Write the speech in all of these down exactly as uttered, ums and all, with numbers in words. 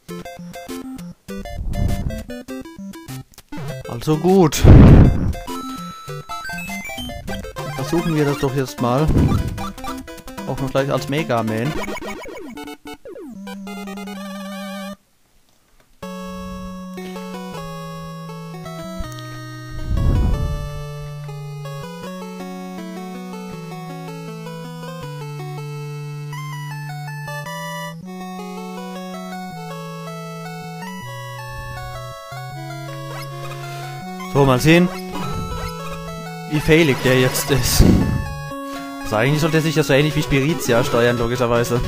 Also gut. Versuchen wir das doch jetzt mal. Auch noch gleich als Mega Man. So, mal sehen, wie failig der jetzt ist. Also eigentlich sollte er sich ja so ähnlich wie Spirizia steuern, logischerweise.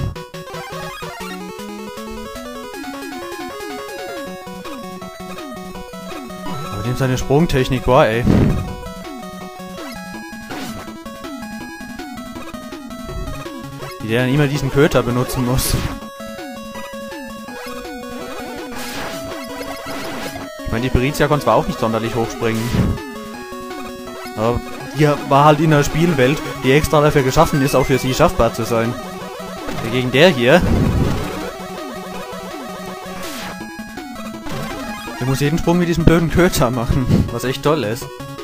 Aber dem seine Sprungtechnik war, ey. Wie der dann immer diesen Köter benutzen muss. Ich meine, die Spirizia konnte zwar auch nicht sonderlich hochspringen. Aber die war halt in der Spielwelt, die extra dafür geschaffen ist, auch für sie schaffbar zu sein. Gegen der hier... Der muss jeden Sprung mit diesem blöden Köter machen, was echt toll ist.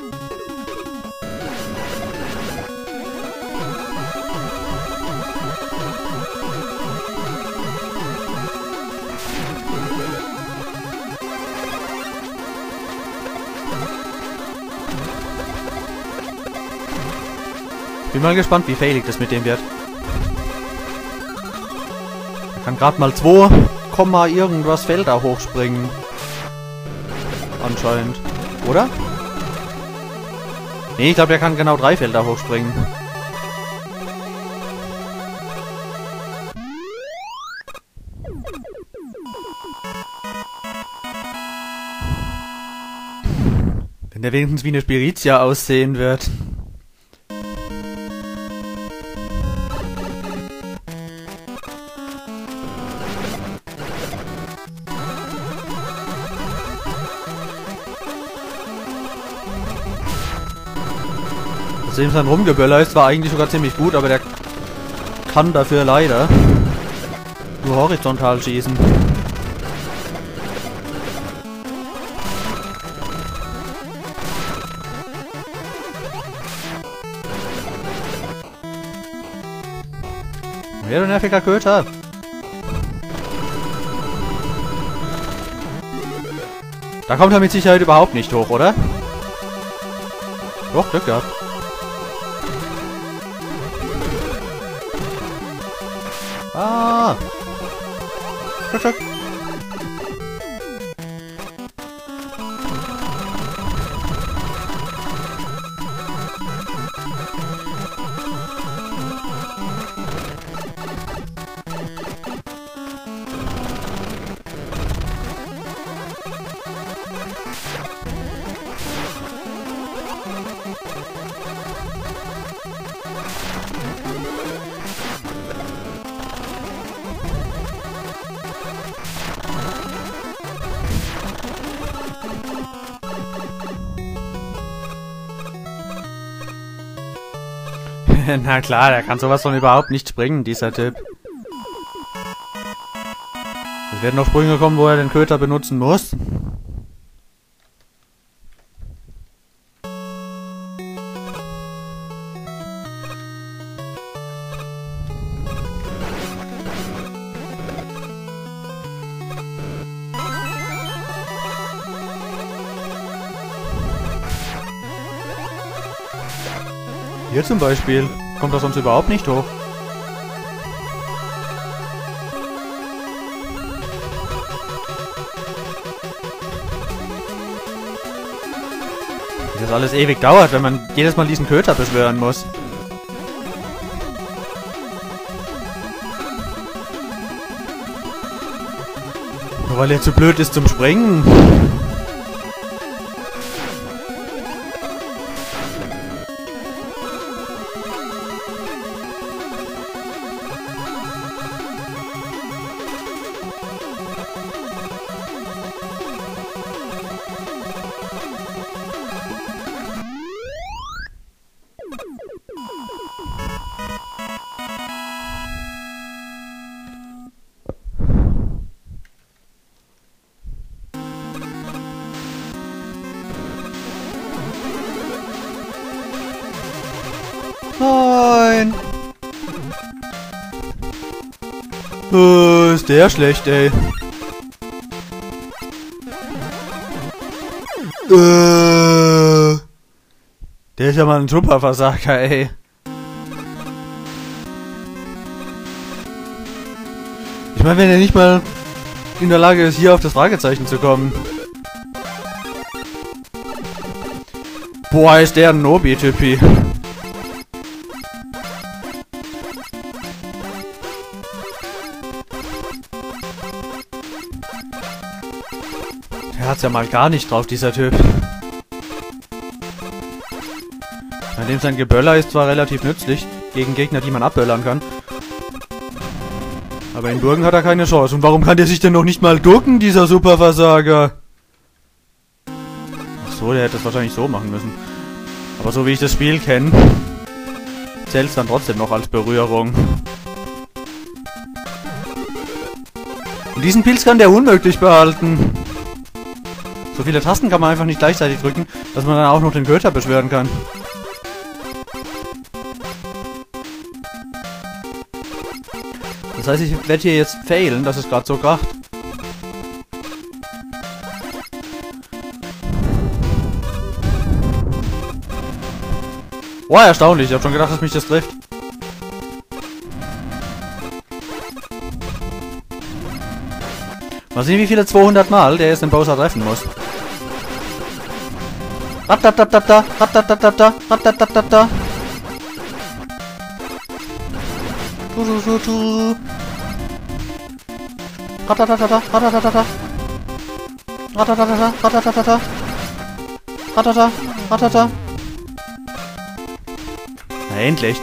Bin mal gespannt, wie failig das mit dem wird. Er kann gerade mal zwei Komma irgendwas Felder hochspringen. Anscheinend. Oder? Nee, ich glaube, er kann genau drei Felder hochspringen. Wenn der wenigstens wie eine Spirizia aussehen wird. Dem sein Rumgeböller ist zwar eigentlich sogar ziemlich gut, aber der kann dafür leider nur horizontal schießen. Wer ein nerviger Köter. Da kommt er mit Sicherheit überhaupt nicht hoch, oder? Doch, Glück gehabt. Ah! Schuck, schuck. Na klar, der kann sowas von überhaupt nicht springen, dieser Typ. Es werden noch Sprünge kommen, wo er den Köter benutzen muss. Hier zum Beispiel. Kommt er sonst überhaupt nicht hoch. Wie das alles ewig dauert, wenn man jedes Mal diesen Köter beschwören muss. Nur weil er zu blöd ist zum Springen. Nein! Oh, ist der schlecht, ey. Uh, der ist ja mal ein super Versager, ey. Ich meine, wenn er nicht mal in der Lage ist, hier auf das Fragezeichen zu kommen. Boah, ist der ein Nobi-Typi. Der hat's ja mal gar nicht drauf, dieser Typ. Bei dem sein Geböller ist zwar relativ nützlich, gegen Gegner, die man abböllern kann. Aber in Burgen hat er keine Chance. Und warum kann der sich denn noch nicht mal ducken, dieser Superversager? Ach so, der hätte es wahrscheinlich so machen müssen. Aber so wie ich das Spiel kenne, zählt es dann trotzdem noch als Berührung. Und diesen Pilz kann der unmöglich behalten. So viele Tasten kann man einfach nicht gleichzeitig drücken, dass man dann auch noch den Götter beschwören kann. Das heißt, ich werde hier jetzt failen, dass es gerade so kracht. Boah, erstaunlich. Ich habe schon gedacht, dass mich das trifft. Mal sehen, wie viele zweihundert Mal der jetzt den Bowser treffen muss. Raptaptaptapta, raptaptaptapta, raptaptaptapta. Tu tu tu tu. Ratatatata, ratatatata. Ratatatata, ratatatata. Ratata, ratata. Na endlich.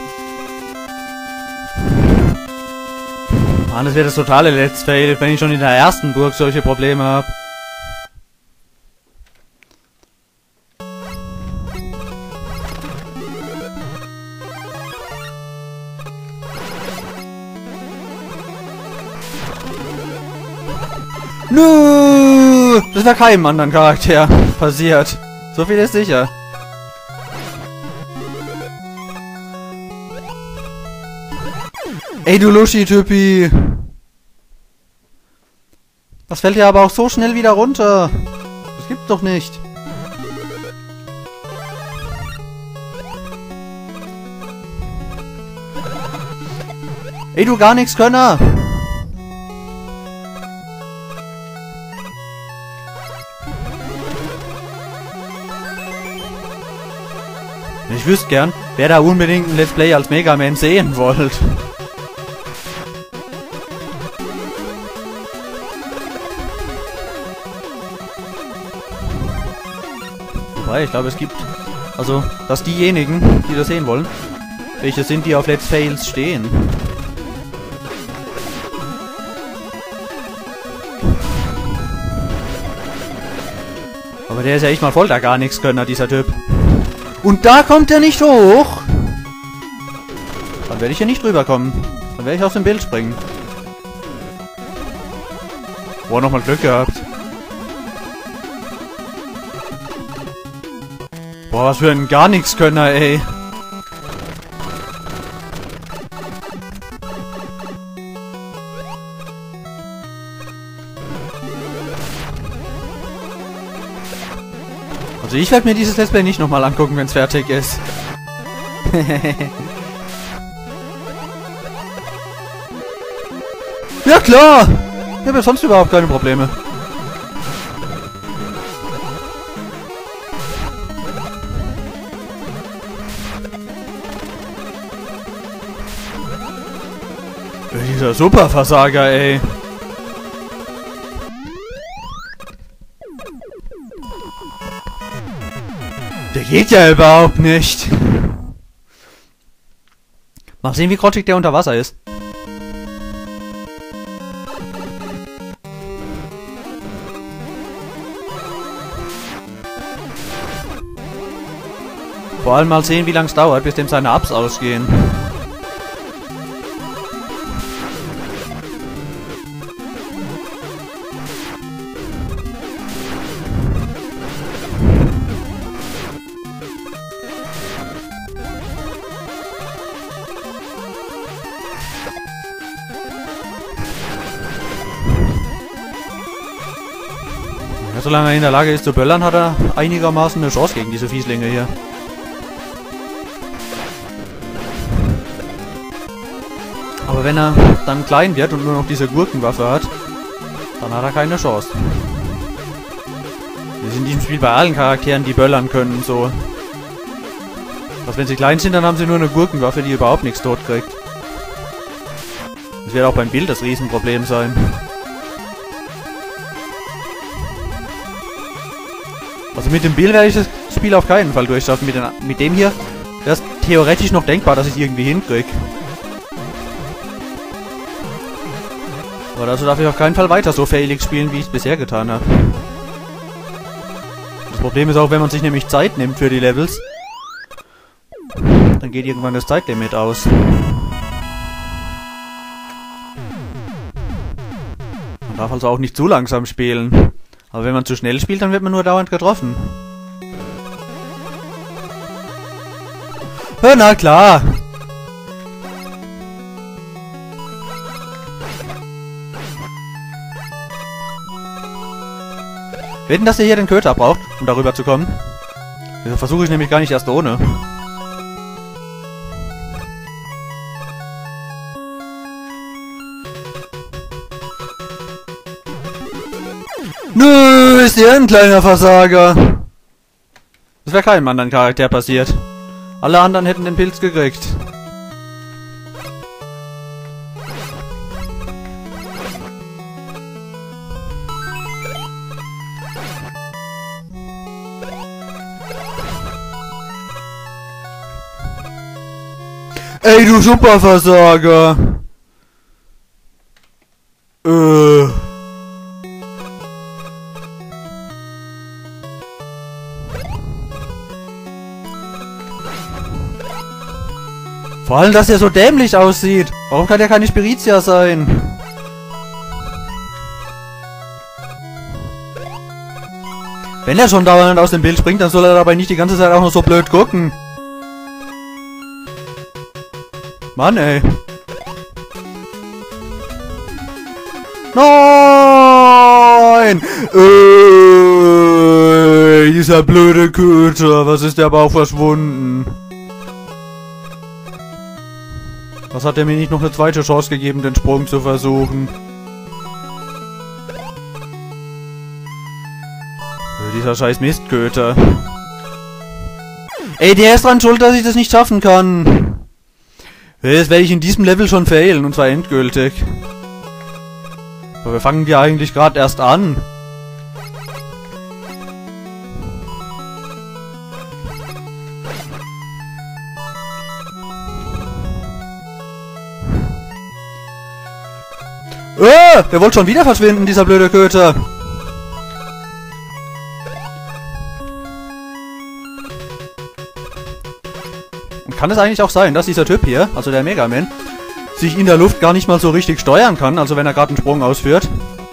Mann, das wäre das totale Let's Fail, wenn ich schon in der ersten Burg solche Probleme habe. Nö, das wäre keinem anderen Charakter passiert. So viel ist sicher. Ey, du Luschi-Typi! Das fällt ja aber auch so schnell wieder runter. Das gibt's doch nicht. Ey, du gar nichts Könner! Ich wüsste gern, wer da unbedingt ein Let's Play als Mega Man sehen wollt. Wobei, ich glaube, es gibt... Also, dass diejenigen, die das sehen wollen, welche sind, die auf Let's Fails stehen. Aber der ist ja echt mal voll der gar nichts Könner, dieser Typ. Und da kommt er nicht hoch. Dann werde ich hier nicht drüber kommen. Dann werde ich aus dem Bild springen. Boah, nochmal Glück gehabt. Boah, was für ein gar nichts Könner, ey. Also ich werde mir dieses Let's Play nicht nochmal angucken, wenn es fertig ist. Ja klar! Ich habe ja sonst überhaupt keine Probleme. Dieser Superversager, ey. Der geht ja überhaupt nicht. Mal sehen, wie grottig der unter Wasser ist. Vor allem mal sehen, wie lange es dauert, bis dem seine Ups ausgehen. Ja, solange er in der Lage ist zu böllern, hat er einigermaßen eine Chance gegen diese Fieslinge hier. Aber wenn er dann klein wird und nur noch diese Gurkenwaffe hat, dann hat er keine Chance. Das ist in diesem Spiel bei allen Charakteren, die böllern können, so. Was, wenn sie klein sind, dann haben sie nur eine Gurkenwaffe, die überhaupt nichts tot kriegt. Das wird auch beim Bild das Riesenproblem sein. Also mit dem Bild werde ich das Spiel auf keinen Fall durchschaffen. Mit, den, mit dem hier wäre es theoretisch noch denkbar, dass ich es irgendwie hinkriege. Aber also darf ich auf keinen Fall weiter so failig spielen, wie ich es bisher getan habe. Das Problem ist auch, wenn man sich nämlich Zeit nimmt für die Levels, dann geht irgendwann das Zeitlimit aus. Man darf also auch nicht zu langsam spielen. Aber wenn man zu schnell spielt, dann wird man nur dauernd getroffen. Ja, na klar. Wetten, dass ihr hier den Köter braucht, um darüber zu kommen? Das versuche ich nämlich gar nicht erst ohne. Nö, ist ihr ein kleiner Versager. Das wäre keinem anderen Charakter passiert. Alle anderen hätten den Pilz gekriegt. Ey, du Superversager! Äh... Vor allem, dass er so dämlich aussieht. Warum kann er keine Spiritia sein? Wenn er schon dauernd aus dem Bild springt, dann soll er dabei nicht die ganze Zeit auch noch so blöd gucken. Mann, ey. Nein! Äh, dieser blöde Köter. Was ist der aber auch verschwunden? Was hat er mir nicht noch eine zweite Chance gegeben, den Sprung zu versuchen? Dieser scheiß Mistköter. Ey, der ist dran schuld, dass ich das nicht schaffen kann. Das werde ich in diesem Level schon failen, und zwar endgültig. Aber wir fangen ja eigentlich gerade erst an. Oh, der wollte schon wieder verschwinden, dieser blöde Köter. Und kann es eigentlich auch sein, dass dieser Typ hier, also der Mega Man, sich in der Luft gar nicht mal so richtig steuern kann, also wenn er gerade einen Sprung ausführt?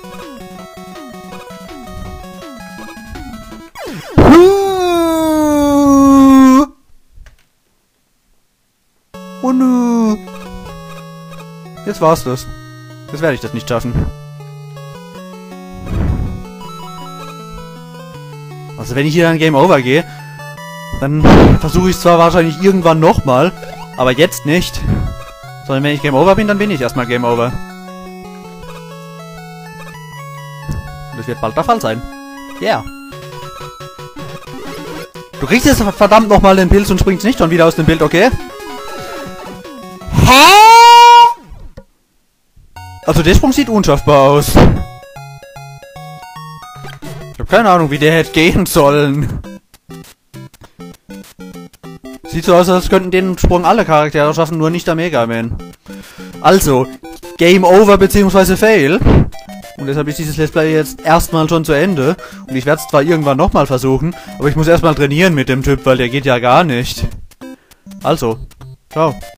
Oh nö. Jetzt war's das. Jetzt werde ich das nicht schaffen. Also wenn ich hier dann Game Over gehe, dann versuche ich es zwar wahrscheinlich irgendwann nochmal, aber jetzt nicht. Sondern wenn ich Game Over bin, dann bin ich erstmal Game Over. Und das wird bald der Fall sein. Yeah. Du kriegst jetzt verdammt nochmal den Pilz und springst nicht schon wieder aus dem Bild, okay? Hä? Also der Sprung sieht unschaffbar aus. Ich habe keine Ahnung, wie der hätte gehen sollen. Sieht so aus, als könnten den Sprung alle Charaktere schaffen, nur nicht der Mega Man. Also, Game Over bzw. Fail. Und deshalb ist dieses Let's Play jetzt erstmal schon zu Ende. Und ich werde es zwar irgendwann nochmal versuchen, aber ich muss erstmal trainieren mit dem Typ, weil der geht ja gar nicht. Also, ciao.